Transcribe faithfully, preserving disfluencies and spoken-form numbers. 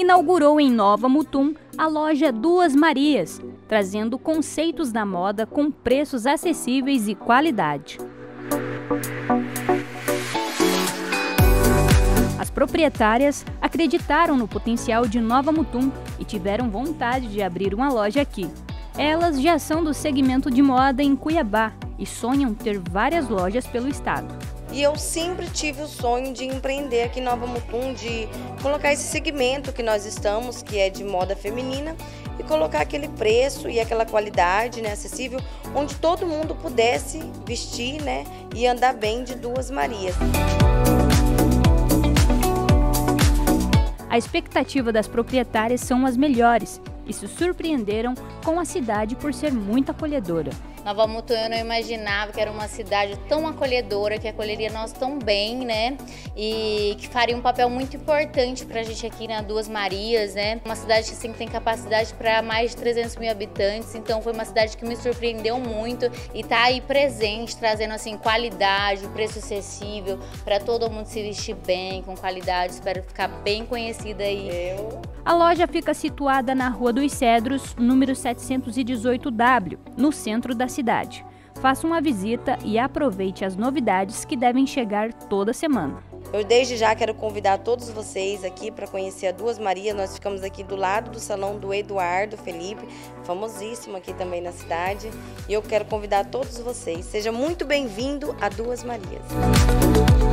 inaugurou em Nova Mutum a loja Duas Marias, trazendo conceitos da moda com preços acessíveis e qualidade. As proprietárias acreditaram no potencial de Nova Mutum e tiveram vontade de abrir uma loja aqui. Elas já são do segmento de moda em Cuiabá e sonham ter várias lojas pelo estado. E eu sempre tive o sonho de empreender aqui em Nova Mutum, de colocar esse segmento que nós estamos, que é de moda feminina, e colocar aquele preço e aquela qualidade, né, acessível, onde todo mundo pudesse vestir, né, e andar bem de Duas Marias. A expectativa das proprietárias são as melhores e se surpreenderam com a cidade por ser muito acolhedora. Nova Mutum, eu não imaginava que era uma cidade tão acolhedora, que acolheria nós tão bem, né? E que faria um papel muito importante para a gente aqui na Duas Marias, né? Uma cidade que assim, tem capacidade para mais de trezentos mil habitantes, então foi uma cidade que me surpreendeu muito e tá aí presente, trazendo assim qualidade, preço acessível, para todo mundo se vestir bem, com qualidade. Espero ficar bem conhecida aí. Eu... A loja fica situada na Rua dos Cedros, número setecentos e dezoito W, no centro da cidade. Faça uma visita e aproveite as novidades que devem chegar toda semana. Eu desde já quero convidar todos vocês aqui para conhecer a Duas Marias. Nós ficamos aqui do lado do salão do Eduardo Felipe, famosíssimo aqui também na cidade. E eu quero convidar todos vocês. Seja muito bem-vindo a Duas Marias.